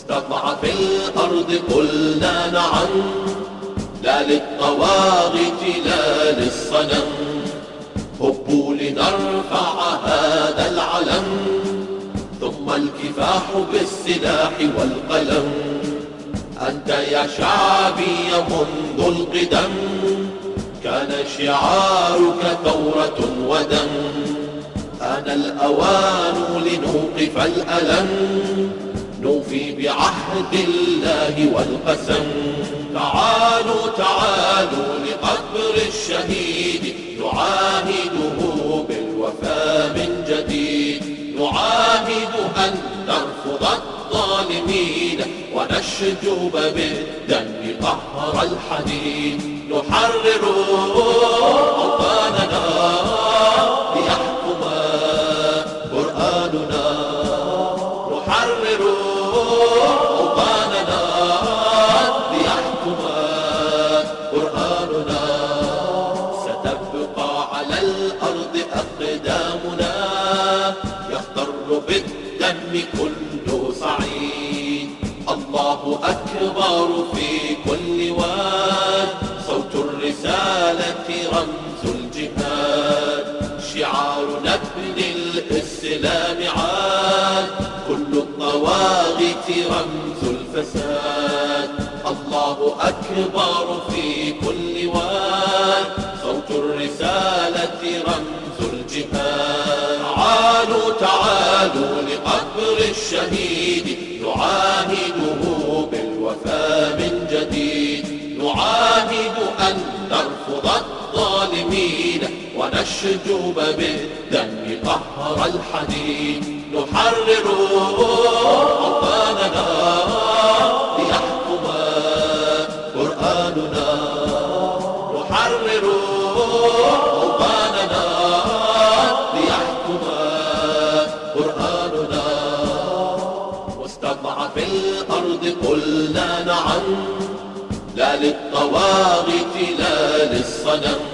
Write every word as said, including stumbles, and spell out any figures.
مستضعف الأرض قلنا نعم، لا للطواغيت لا للصنم. هبوا لنرفع هذا العلم، ثم الكفاح بالسلاح والقلم. أنت يا شعبي منذ القدم، كان شعارك ثورة ودم. آن الأوان لنوقف الألم، نوفي بعهد الله والقسم. تعالوا تعالوا لقبر الشهيد، نعاهده بالوفاء من جديد. نعاهد أن نرفض الظالمين، ونشجب بالدم قهر الحديد. نحرر أوطاننا ليحكم قرآننا. نحرر أوطاننا ليحكم قرآننا. ستبقى على الأرض أقدامنا، يخضر بالدم كل صعيد. الله أكبر في كل واد، صوت الرسالة رمز الجهاد. شعار نبني الإسلام عاد، كل الطواغيت رمز الفساد. الله أكبر في كل واد، صوت الرسالة رمز الجهاد. تعالوا تعالوا لقبر الشهيد، نعاهده بالوفاء من جديد. نعاهد أن نرفض الظالمين، ونشجب بالدم قهر الحديد. نحرر أوطاننا ليحكم قرآننا. نحرر أوطاننا ليحكم قرآننا. مستضعف الأرض قلنا نعم، لا للطواغيت لا للصنم.